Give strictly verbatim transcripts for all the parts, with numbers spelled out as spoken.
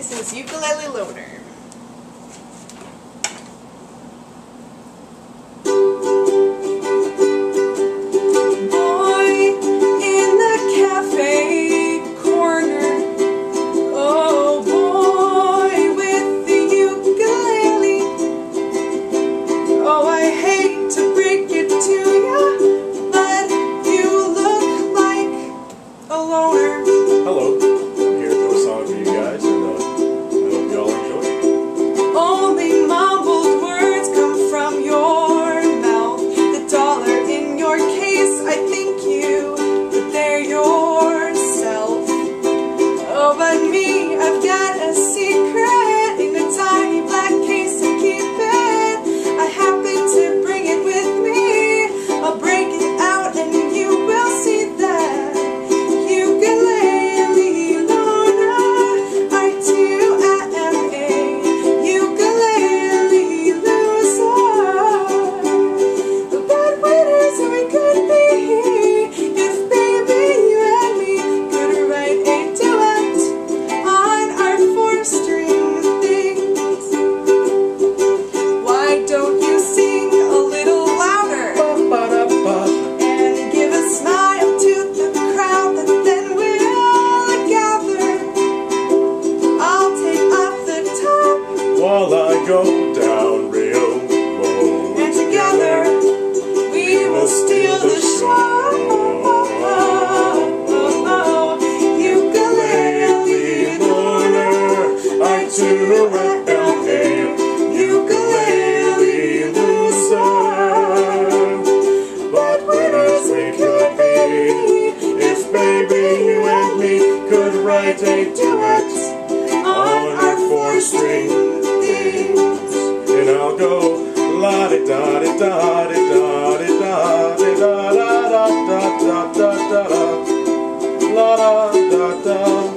This is Ukulele Loner. Hello, I'm here to do a song for you guys, and uh, I hope you all enjoy it. Only mumbled words come from your mouth. The dollar in your case, I think you put there yourself. Oh, but me, I've got a secret in a tiny black case to keep it. I happen to bring it with me. I'll break it out and you will see that. While I go down real low, and together we will steal the show. Ukulele loner, I too am a ukulele loser. But winners we could be if baby you and me could write a duet on our four-string. And I'll go la di da di da di da di da di da da da da da da da la da da da.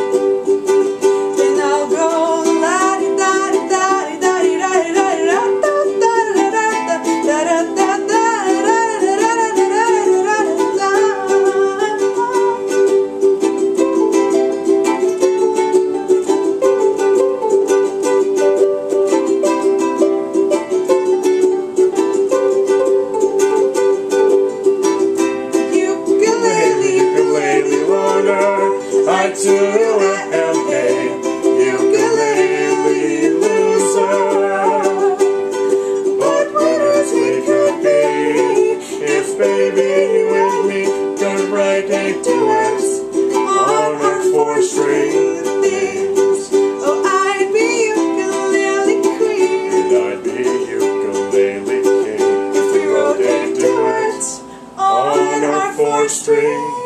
Then I'll go la di da di da di da di da di da di da da da da da da da. I too am a ukulele loser. But winners we could be if baby you and me could write a duet on our four-string things. Oh, I'd be ukulele queen, and I'd be ukulele king if we wrote a duet on our four-string